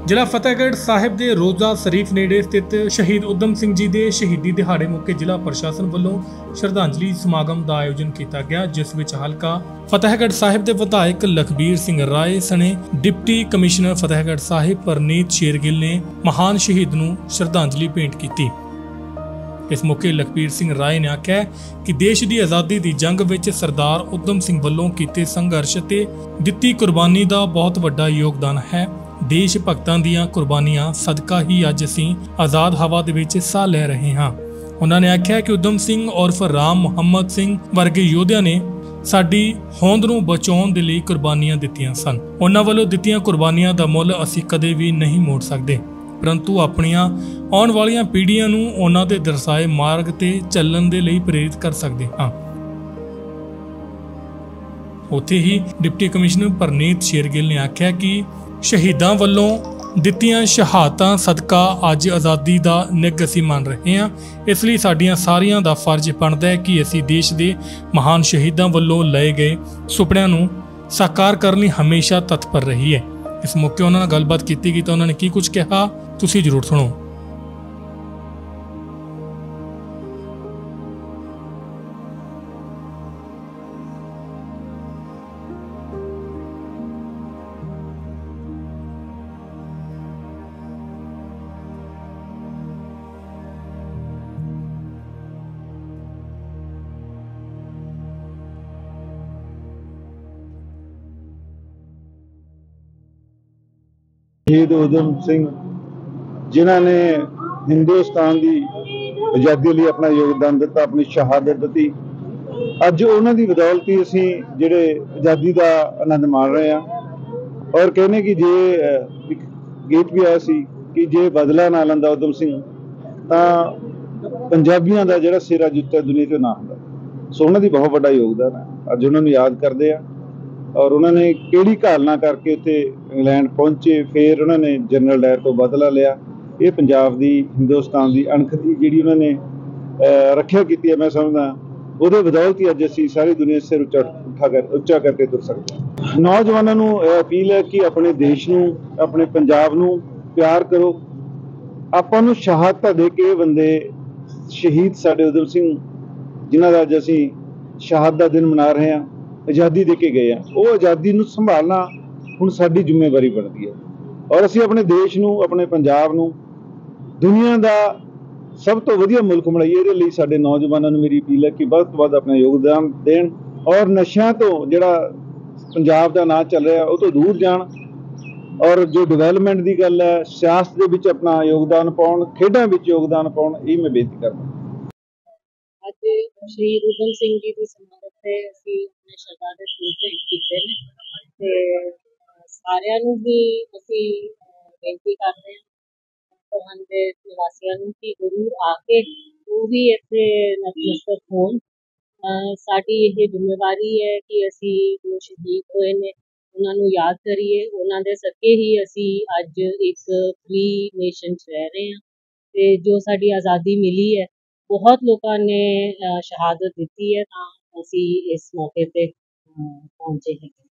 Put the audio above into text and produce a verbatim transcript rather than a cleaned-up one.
ਜ਼ਿਲ੍ਹਾ ਫਤਿਹਗੜ੍ਹ ਸਾਹਿਬ ਦੇ ਰੋਜ਼ਾ ਸ਼ਰੀਫ ਨੇੜੇ ਸਥਿਤ ਸ਼ਹੀਦ ਊਧਮ ਸਿੰਘ ਜੀ ਦੇ ਸ਼ਹੀਦੀ ਦਿਹਾੜੇ ਮੌਕੇ ਜ਼ਿਲ੍ਹਾ ਪ੍ਰਸ਼ਾਸਨ ਵੱਲੋਂ ਸ਼ਰਧਾਂਜਲੀ ਸਮਾਗਮ ਦਾ ਆਯੋਜਨ ਕੀਤਾ ਗਿਆ, ਜਿਸ ਵਿੱਚ ਹਲਕਾ ਫਤਿਹਗੜ੍ਹ ਸਾਹਿਬ ਦੇ ਵਿਧਾਇਕ ਲਖਬੀਰ ਸਿੰਘ ਰਾਏ ਸਣੇ ਡਿਪਟੀ ਕਮਿਸ਼ਨਰ ਫਤਿਹਗੜ੍ਹ ਸਾਹਿਬ ਪਰਨੀਤ ਸ਼ੇਰਗਿੱਲ ਨੇ ਮਹਾਨ ਸ਼ਹੀਦ ਨੂੰ ਸ਼ਰਧਾਂਜਲੀ ਭੇਂਟ ਕੀਤੀ। इस मौके लखबीर सिंह राय ने आख्या कि देश की आज़ादी की जंग विच सरदार उधम सिंह वल्लों कीते संघर्ष ते दित्ती कुर्बानी का बहुत वड्डा योगदान है। देश भगतां दीआं कुर्बानियां सदका ही अज असीं आज़ाद हवा दे विच साह लै रहे हां। उन्होंने आख्या कि उधम सिंह उर्फ राम मुहम्मद सिंह वर्गे योद्धियां ने साडी होंद नूं बचाउण दे लई कुर्बानियां दित्तियां सन। उन्हां वल्लों दित्तियां कुर्बानियां दा मुੱਲ असीं कदे भी नहीं मोड़ सकदे, परंतु अपनियां आउण वालियां पीढ़ियां नूं उन्हां दे दर्शाए मार्ग ते ਚੱਲਣ ਦੇ ਲਈ प्रेरित कर सकदे हां। उत्थे ही डिप्टी कमिश्नर परनीत शेरगिल ने आख्या कि शहीदां वल्लों दित्तियां शहादतां सदका अज आज़ादी दा निग असीं मान रहे हां। इस लई साडीआं सारियां दा फर्ज बनदा है कि असीं देश दे महान शहीदां वल्लों लए गए सुपनिਆਂ ਨੂੰ साकार करन लई हमेशा तत्पर रहीए। इस मौके उन्होंने गलबात की गई तो उन्होंने की कुछ कहा, तुसी जरूर सुनो। शहीद उधम सिंह जिन्होंने हिंदुस्तान की आज़ादी लिए अपना योगदान दिता, अपनी शहादत दी, अज उन्हों की बदौलत ही असी जिहड़े आज़ादी का आनंद मान रहे हैं। और कहने कि जे एक गीत भी आया सी कि जे बदला ना लैंदा उधम सिंह तां पंजाबियों का जिहड़ा सिर अज उत्ते दुनिया ते ना हुंदा। सो उन्हों की बहुत बड़ा योगदान है। अज उन्होंने याद करते हैं और उन्होंने किहड़ी घालना करके उत्थे इंग्लैंड पहुंचे, फिर उन्होंने जनरल डायर तो बदला लिया। ये पंजाब की हिंदुस्तान की अणख की जिहड़ी उन्होंने रक्षा की है, मैं समझदा उहदे बदौलत ही अज असीं सारी दुनिया सिर उच्चा उठा कर उच्चा करके तुर सकते हैं। नौजवानों नूं अपील है कि अपने देश नूं अपने पंजाब नूं प्यार करो। आपां नूं शहादतां दे के बंदे शहीद साडे उधम सिंह जिन्हां दा अज असीं शहादत दा दिन मना रहे हैं, आज़ादी दे के गए हैं, वो आज़ादी नूं संभालना हुण साडी जिम्मेवारी बनती है। और असीं अपने देश नूं अपने पंजाब नूं दुनिया का सब तो वधिया मुल्क बनाइए। इहदे लई साडे नौजवानों नूं मेरी अपील है कि वध तो वध अपना योगदान देण और नशिਆਂ तो जिहड़ा पंजाब का नां चल रहा उह तो दूर जाण और जो डिवेलपमेंट की गल है सियासत दे विच अपना योगदान पाउण, खेडां विच योगदान पाउण, ये मैं बेनती करदा। ਅੱਜ ਸ਼ਹੀਦ ਊਧਮ ਸਿੰਘ ਜੀ ਦੀ ਸਮਾਰਕ ਤੇ ਅਸੀਂ ਆਪਣੇ ਸ਼ਰਧਾਂਜਲੀ ਭੇਂਟ ਕੀਤੇ ਨੇ ਤੇ ਸਾਰਿਆਂ ਨੂੰ ਵੀ ਅਸੀਂ ਬੇਨਤੀ ਕਰਦੇ ਹਾਂ ਤੁਹਾਨੂੰ ਦੇ ਨਿਵਾਸੀਆਂ ਨੂੰ ਕਿ ਜ਼ਰੂਰ ਆ ਕੇ ਉਹ ਵੀ ਇੱਥੇ ਨਤਮਸਤਕ ਹੋਣ। ਸਾਡੀ ਇਹ ਜ਼ਿੰਮੇਵਾਰੀ ਹੈ ਕਿ ਅਸੀਂ ਜੋ ਸ਼ਹੀਦ ਹੋਏ ਨੇ ਉਹਨਾਂ ਨੂੰ ਯਾਦ ਕਰੀਏ। ਉਹਨਾਂ ਦੇ ਸਦਕੇ ਹੀ ਅਸੀਂ ਅੱਜ ਇੱਕ ਫ੍ਰੀ ਨੇਸ਼ਨ 'ਚ ਰਹਿ ਰਹੇ ਹਾਂ ਤੇ ਜੋ ਸਾਡੀ ਆਜ਼ਾਦੀ ਮਿਲੀ ਹੈ बहुत लोगों ने शहादत दी है, असी इस मौके पे पहुंचे हैं।